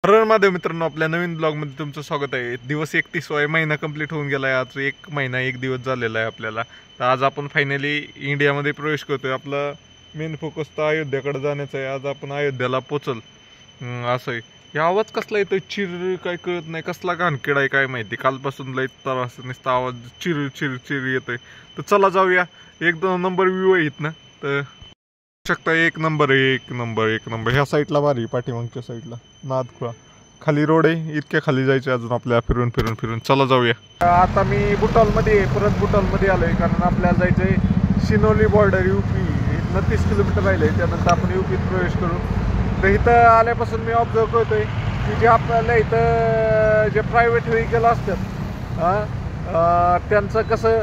हर महादेव मित्रांनो, आपल्या नवीन ब्लॉगमध्ये तुमचं स्वागत आहे. दिवस 31 महिना कंप्लीट होऊन गेला आहे. आज 1 महिना 1 दिवस झालेला आहे आपल्याला. तर आज आपण फायनली इंडियामध्ये प्रवेश करतोय. आपला मेन फोकस तर अयोध्याकडे जाण्याचा आहे. आज आपण अयोध्याला पोचल असं आहे. या आवाज कसला येतोय? चिर काय कळत नाही, कसला घाणकिडा आहे काय माहिती. कालपासून लय त्रास नुसता आवाज चिर चिर चिर येतोय. तर चला जाऊया. 1-2 नंबर व्ह्यू आहे इथनं. तर शकता एक नंबर ह्या साईडला भारी, पाठीमागच्या साईडला नादखुळा खाली रोड आहे. इतक्या खाली जायचे अजून आपल्याला फिरून. चला जाऊया. आता मी बुटॉलमध्ये आहे. परत बुटॉलमध्ये आलोय कारण आपल्याला जायचंय शिनोली बॉर्डर UP. इथनं 30 किलोमीटर राहिले. त्यानंतर आपण UPत प्रवेश करू. तर इथं आल्यापासून मी ऑब्झर्व करतोय की जे आपल्याला इथं जे प्रायव्हेट व्हेकल असतात त्यांचं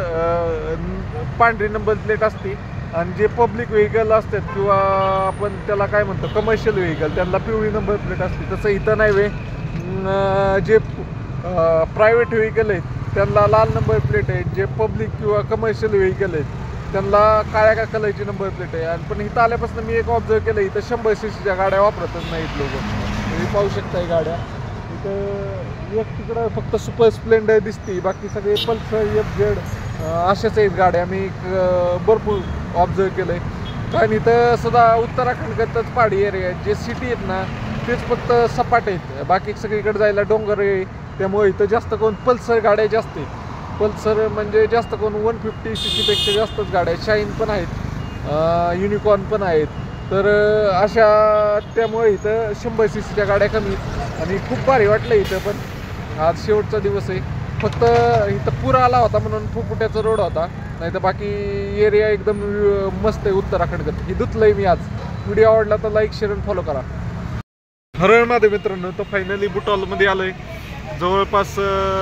कसं पांढरी नंबर प्लेट असते आणि जे पब्लिक व्हेकल असतात किंवा आपण त्याला काय म्हणतो कमर्शियल व्हेकल त्यांना पिवळी नंबर प्लेट असते. तसं इथं नाही वे. जे प्रायव्हेट व्हेकल आहेत त्यांना लाल नंबर प्लेट आहे. जे पब्लिक किंवा कमर्शियल व्हेकल आहेत त्यांना काळ्या कलरची नंबर प्लेट आहे. आणि पण इथं आल्यापासून मी एक ऑब्झर्व केलं, इथं 100 cc गाड्या वापरतच नाहीत लोक. तुम्ही पाहू शकताय गाड्या इथं. एक तिकडं फक्त सुपर स्प्लेंडर दिसते, बाकी सगळे पल्सर FZ अशाच आहेत गाड्या. मी भरपूर ऑब्झर्व केलं आहे. कारण इथं सुद्धा उत्तराखंडगतच पहाडी एरिया आहेत. जे सिटी आहेत ना तेच फक्त सपाट आहेत, बाकी सगळीकडे जायला डोंगर आहे. त्यामुळे इथं जास्त करून पल्सर गाड्या जास्त आहेत. पल्सर म्हणजे जास्त करून 150 cc पेक्षा जास्तच गाड्या आहेत. शाईन पण आहेत, युनिकॉर्न पण आहेत. तर अशा त्यामुळे इथं 100 cc गाड्या कमी आणि खूप भारी वाटलं इथं. पण आज शेवटचा दिवस आहे. फक्त इथं पूर आला होता म्हणून फुफुट्याचा रोड होता, नाही तर बाकी एरिया एकदम मस्त आहे उत्तराखंडगत. ही धुतलंय मी आज. व्हिडिओ आवडला तर लाईक शेअर आणि फॉलो करा. हर महादेव मित्रांनो, तर फायनली बुटॉलमध्ये आलोय. जवळपास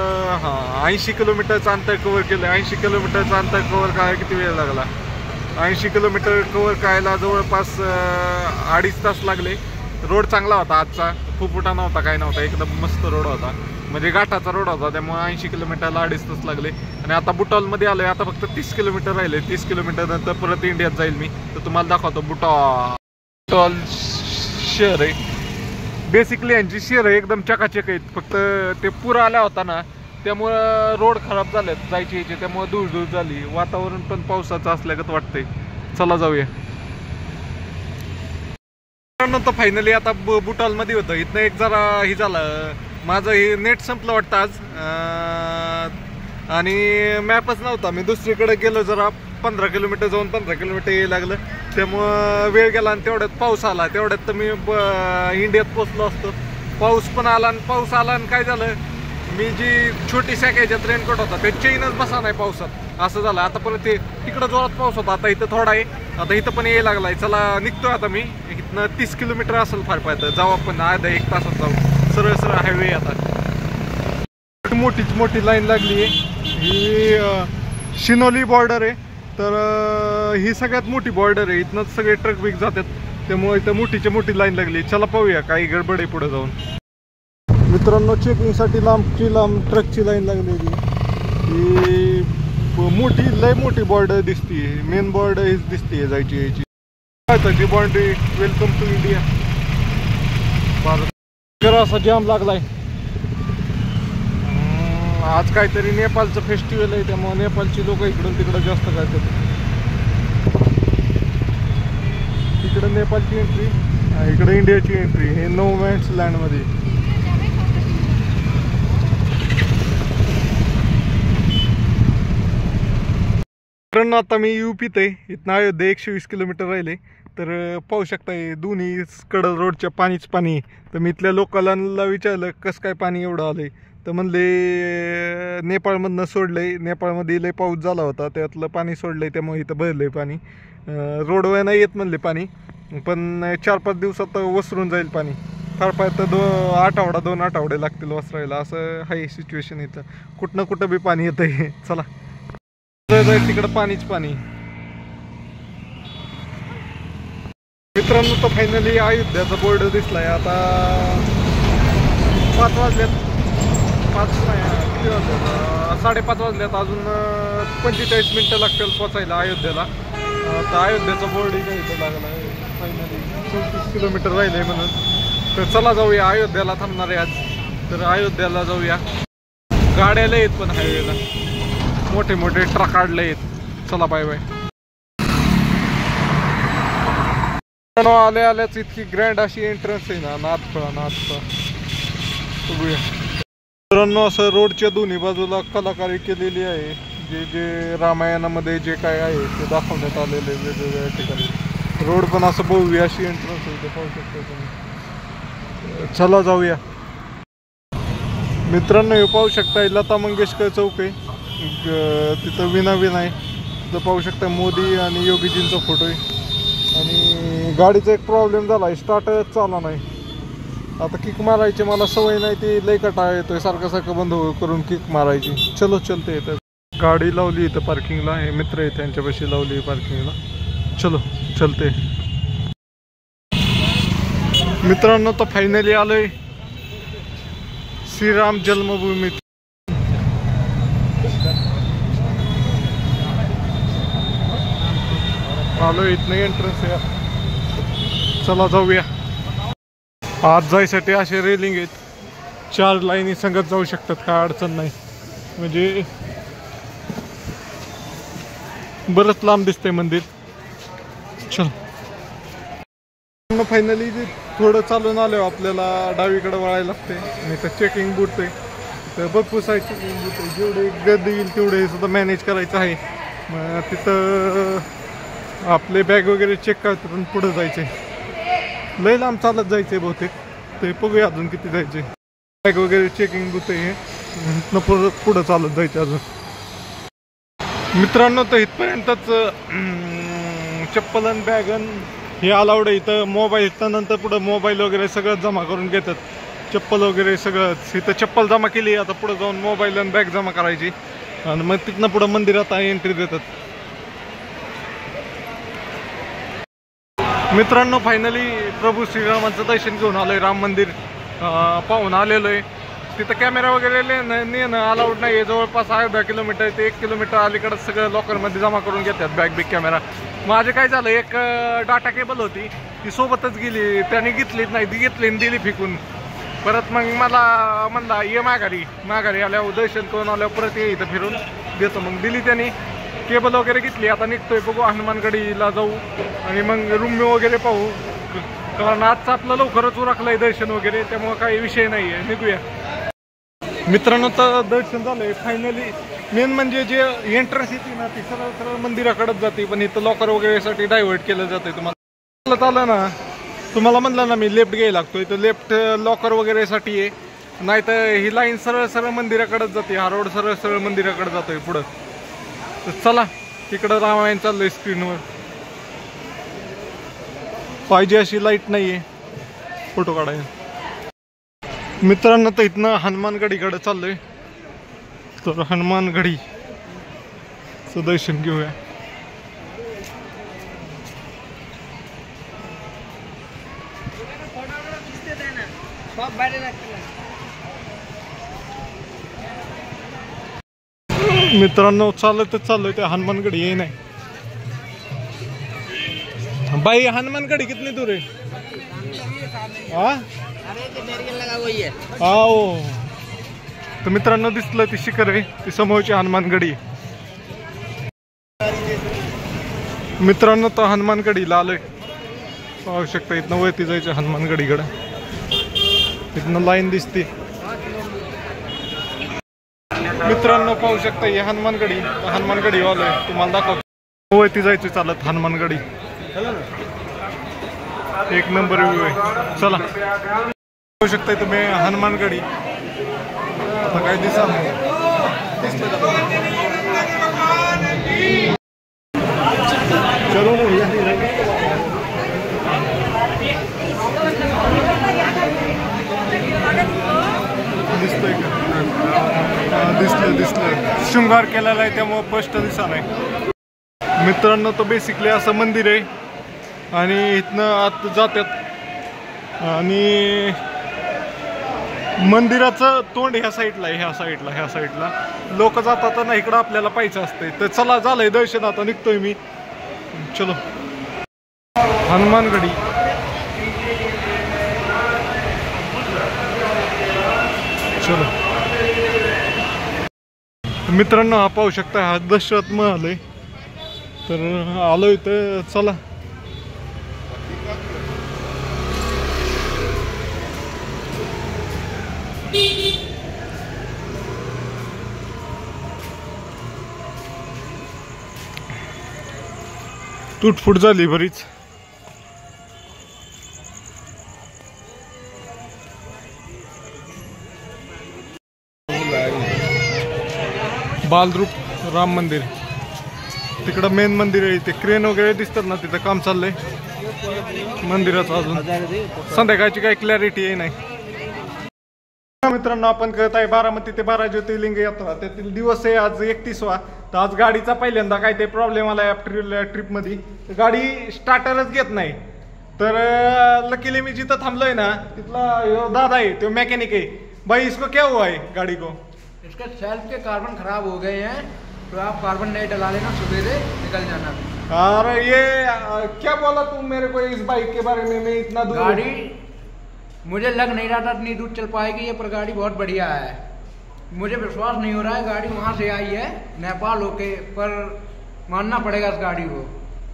80 किलोमीटरचं अंतर कव्हर केलं. 80 किलोमीटरचं अंतर कव्हर करायला किती वेळ लागला? 80 किलोमीटर कव्हर करायला जवळपास 2.5 तास लागले. रोड चांगला होता आजचा, फुफुटा नव्हता, काय नव्हता, एकदम मस्त रोड होता. म्हणजे घाटाचा रोड होता, त्यामुळे 80 किलोमीटरला 2.5 तास लागले. आणि आता बुटॉलमध्ये आलोय. आता फक्त 30 किलोमीटर राहिले. 30 किलोमीटर नंतर परत इंडियात जाईल मी. तर तुम्हाला दाखवतो. बुटॉल शहर आहे. बेसिकली यांची शहर आहे एकदम चकाचक आहेत. फक्त ते पूर आला होता ना त्यामुळं रोड खराब झालेत जायचे यायचे, त्यामुळे धूळ झाली. वातावरण पण पावसाचं असल्यागत वाटतंय. चला जाऊया. तर फायनली आता बुटॉलमध्ये होतं. इथनं एक जरा हे झालं, माझं हे नेट संपलं वाटतं आज आणि मॅपच नव्हता. मी दुसरीकडे गेलो, जरा 15 किलोमीटर जाऊन 15 किलोमीटर यायला लागलं. त्यामुळं वेळ गेला आणि तेवढ्यात पाऊस आला. तेवढ्यात तर मी इंडियात पोचलो असतो. पाऊस पण आला आणि काय झालं, मी जी छोटी सॅकेच्यात रेनकोट होता ते चेनच बसा नाही पावसात, असं झालं. आता परत ते तिकडं जोरात पाऊस होता, आता इथं थोडा आहे. आता इथं पण यायला लागलाय. चला निघतोय आता मी. इथनं 30 किलोमीटर असेल फार पाहिजे. जाऊ आपण अर्धा 1 तासात जाऊ. सरळ हायवे. आता मोठी लाईन लागली आहे. ही शिनोली बॉर्डर आहे. तर ही सगळ्यात मोठी बॉर्डर आहे. इथनंच सगळे ट्रक बिक जातात, त्यामुळे इथं मोठी लाईन लागली. चला पाहूया काही गडबड आहे पुढे जाऊन. मित्रांनो, चेकिंगसाठी लांब ट्रकची लाईन लागलेली. ही लय मोठी बॉर्डर दिसते. मेन बॉर्डर हीच दिसते जायची यायची. भारताची बाउंड्री. Welcome to India. असा जाम लागलाय. आज काहीतरी नेपाळचं फेस्टिवल आहे, त्यामुळे नेपाळची लोक इकडून तिकडं जास्त करतात. तिकडं नेपाळची एंट्री, इकडे इंडियाची एंट्री. हे नो मॅन्स लँडमध्ये. कारण आता मी UPत आहे. इथनं अयोध्या 120 किलोमीटर राहिले. तर पाहू शकताय दोन्ही कडं रोडच्या पाणी. तर मी इथल्या लोकांना विचारलं कसं काय पाणी एवढं आलंय. तर म्हणले नेपाळमधनं सोडलंय. नेपाळमध्ये लय पाऊस झाला होता, त्यातलं पाणी सोडलंय, त्यामुळे इथं भरलंय पाणी. रोडवर नाही येत म्हणले पाणी, पण 4-5 दिवसात वसरून जाईल पाणी. फार तर 2 आठवडे लागतील वसरायला. असं आहे सिच्युएशन इथं. कुठं बी पाणी येतंय. चला तिकडं पाणी. मित्रांनो, तो फायनली अयोध्याचा बोर्ड दिसलाय. आता 5 वाजल्यात. 5 नाही, किती वाजल्यात? 5:30 वाजल्यात. अजून 45 मिनिटं लागतील पोचायला अयोध्येला. तर अयोध्याचा बोर्ड इथं लागला आहे. फायनली 34 किलोमीटर राहिले म्हणून. तर चला जाऊया अयोध्याला थांबणार आहे आज. तर अयोध्याला जाऊया. गाड्याला येत पण हायवेला मोठे मोठे ट्रक काढले आहेत. चला बाय बाय. आले आल्याच इतकी ग्रँड अशी एंट्रन्स आहे ना, नाथफळा बघूया. मित्रांनो असं रोडच्या दोन्ही बाजूला कलाकारी केलेली आहे. जे जे रामायणामध्ये जे काय आहे ते दाखवण्यात आलेले वेगवेगळ्या ठिकाणी. रोड पण असं भव्य अशी एंट्रन्स आहे, ते पाहू शकता तुम्ही. चला जाऊया. मित्रांनो हे पाहू शकता लता मंगेशकर चौक आहे. तिथं विना आहे. तिथं पाहू शकता मोदी आणि योगीजींचा फोटो आहे. आणि गाडीचा एक प्रॉब्लेम झाला आहे, स्टार्टच चालला नाही. आता किक मारायची मला सवय नाही, ती लय कटाळा येतोय सारखं सारखं बंद करून किक मारायची. चलो चलते इथं गाडी लावली इथं पार्किंगला. हे मित्र आहे त्यांच्यापाशी लावली पार्किंगला. चलो चलते. मित्रांनो तर फायनली आलोय श्रीराम जन्मभूमी. आलो इथनं एंट्रन्स आहे. चला जाऊया. आज जायसाठी असे रेलिंग आहेत, 4 लाईनी संगत जाऊ शकतात, काय अडचण नाही. म्हणजे बरंच लांब दिसतंय मंदिर. चल फायनली थोडं चालून आलो. आपल्याला डावीकडे वळायला लागते आणि तर चेकिंग बूथ आहे. तर भरपूर साईड चेकिंग बूथ आहे. जेवढे गर्दी येईल तेवढे सुद्धा मॅनेज करायचं आहे. मग तिथं आपले बॅग वगैरे चेक करतात, पुढे जायचे. लय लांब चालत जायचे बहुतेक. ते बघूया अजून किती जायचे. बॅग वगैरे चेकिंग बूथ आहे हे, पुढं चालत जायचे अजून. मित्रांनो तर इथपर्यंतच चप्पल आणि बॅग हे अलाउड आहे इथं. मोबाईल इथं नंतर पुढं मोबाईल वगैरे सगळं जमा करून घेतात. चप्पल वगैरे सगळं इथं चप्पल जमा केली, आता पुढं जाऊन मोबाईल आणि बॅग जमा करायची आणि मग तिथनं पुढं मंदिरात एंट्री देतात. मित्रांनो फायनली प्रभू श्रीरामांचं दर्शन घेऊन आलोय. राम मंदिर पाहून आलेलो आहे. तिथं कॅमेरा वगैरे नेणं अलाउड नाही आहे. जवळपास 10 किलोमीटर ते 1 किलोमीटर अलीकडं सगळं लॉकरमध्ये जमा करून घेतात बॅग बिग कॅमेरा. माझे काय झालं, एक डाटा केबल होती ती सोबतच गेली, त्याने घेतलीच नाही, ती घेतली आणि दिली फेकून. परत मग मला म्हणला ये माघारी आल्यावर दर्शन करून आल्यावर परत ये इथं फिरून देतो. मग दिली त्याने, केबल वगैरे घेतली. आता निघतोय, बघू हनुमानगडीला जाऊ आणि मग रूम वगैरे पाहू. कारण आजचं आपलं लवकरच उरकलंय दर्शन वगैरे, त्यामुळं काही विषय नाही आहे, निघूया. मित्रांनो तर दर्शन झालंय फायनली. मेन म्हणजे जे एंट्रन्स येते ना ती सरळ सरळ मंदिराकडेच जाते, पण इथं लॉकर वगैरेसाठी डायव्हर्ट केलं जाते. तुम्हाला आलं ना, तुम्हाला म्हणलं ना मी लेफ्ट घ्यायला लागतोय, तर लेफ्ट लॉकर वगैरेसाठी आहे. नाही तर ही लाईन सरळ सरळ मंदिराकडेच जाते. हा रोड सरळ सरळ मंदिराकडे जातोय पुढं. तर चला तिकडं रामायण चाललंय स्क्रीनवर. पाहिजे अशी लाईट नाहीये फोटो काढायला. मित्रांनो तर इथनं हनुमानगडीकडे चाललोय. तर हनुमानगडीचं दर्शन घेऊया. मित्रांनो चालतच चाललोय ते हनुमानगडी. ये नाही भाई, हनुमानगडी कितनी दूर है? आओ तर मित्रांनो दिसलं ती शिखर आहे, ती समोरची हनुमानगडी. मित्रांनो तर हनुमानगडीला आलोय, पाहू शकता. इथनं वरती जायचं हनुमानगडीकडे. इथनं लाईन दिसते. मित्रांनो पाहू शकता ही हनुमानगडी आलोय, तुम्हाला दाखवतो. वरती जायचं चालत हनुमानगडी. एक नंबर व्ह्यू आहे. चला पाहू शकता तुम्ही हनुमानगडी. आता काय दिसत नाही. दिसतंय का? दिसलं. शृंगार केलेला आहे त्यामुळे स्पष्ट दिसत नाही. मित्रांनो तो बेसिकली असं मंदिर आहे आणि इथनं आत जातात आणि मंदिराचं तोंड ह्या साईडला लोक जातात ना, इकडं आपल्याला पाहायचं असतंय. तर चला झालंय दर्शन, आता निघतोय मी. चलो हनुमानगडी. चलो मित्रांनो, हा पाहू शकता, हा दशरथ महल आहे. तर आलोय तर चला. तुटफुट झाली बरीच. बालरूप राम मंदिर, तिकडं मेन मंदिर आहे. ते क्रेन वगैरे दिसतात ना, तिथं काम चाललंय मंदिराचं. अजून संध्याकाळची काही क्लॅरिटी आहे नाही. मित्रांनो, आपण करत आहे बारामती ते 12 ज्योतिर्लिंग यात्रा. त्यातील दिवस आहे आज 31वा. तर आज गाडीचा पहिल्यांदा काय ते प्रॉब्लेम आलाय ट्रिप मध्ये. गाडी स्टार्टरच घेत नाही. तर लकीली मी जिथं थांबलोय ना, तिथला दादा आहे, तो मैकेनिक है. भाई इसको क्या हुआ है गाड़ी को? इसके सेल्फ के कार्बन खराब हो गए हैं, तो आप कार्बन नहीं डला लेना, सवेरे निकल जाना. और ये क्या बोला तुम मेरे को इस बाइक के बारे में? मैं इतना दूर गाड़ी मुझे लग नहीं रहा था इतनी दूर चल पाएगी ये, पर गाड़ी बहुत बढ़िया है. मुझे विश्वास नहीं हो रहा है, गाड़ी वहां से आई है नेपाल होके, पर मानना पड़ेगा इस गाड़ी को.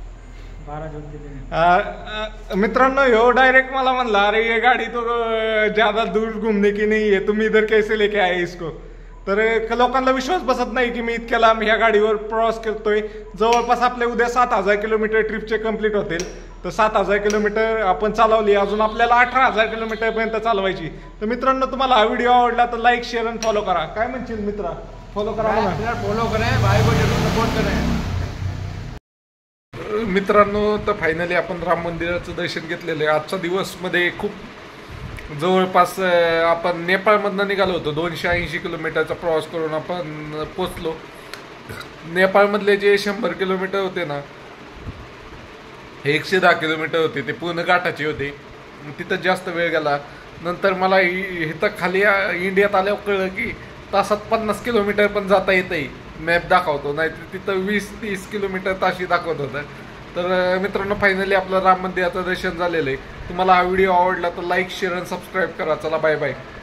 मित्रांनो, यो डायरेक्ट मला म्हणला, अरे ये गाड़ी तो ज्यादा दूर घूमने की नहीं है, तुम इधर कैसे लेके आए इसको? तर लोकांना विश्वास बसत नाही की मी इतक्या लांब ह्या गाडीवर प्रवास करतोय. जवळपास आपले उद्या 7000 किलोमीटर ट्रिपचे कंप्लीट होतील. तर 7000 किलोमीटर आपण चालवली, अजून आपल्याला 18000 किलोमीटर पर्यंत चालवायची. तर मित्रांनो, तुम्हाला हा व्हिडिओ आवडला तर लाईक, शेअर आणि फॉलो करा. काय म्हणशील मित्रा? फॉलो करा, फॉलो करें, भाई को जरूर सपोर्ट करें. मित्रांनो, तर फायनली आपण राम मंदिराचं दर्शन घेतलेलं आहे. आजचा दिवस मध्ये खूप जवळपास आपण नेपाळमधनं निघालो होतो. 280 किलोमीटरचा प्रवास करून आपण पोचलो. नेपाळमधले जे 100 किलोमीटर होते ना, हे 110 किलोमीटर होते. ते पूर्ण घाटाचे होते. तिथं जास्त वेळ गेला. नंतर मला इथं खाली इंडियात आल्यावर कळलं की तासात 50 किलोमीटर पण जाता येतंय. मॅप दाखवतो, नाही तिथं 20-30 किलोमीटर ताशी दाखवत होतं. तर मित्रांनो, फायनली आपलं राम मंदिराचं दर्शन झालेलं आहे. तुम्हाला हा व्हिडिओ आवडला तर लाईक, शेअर आणि सबस्क्राईब करा. चला, बाय बाय.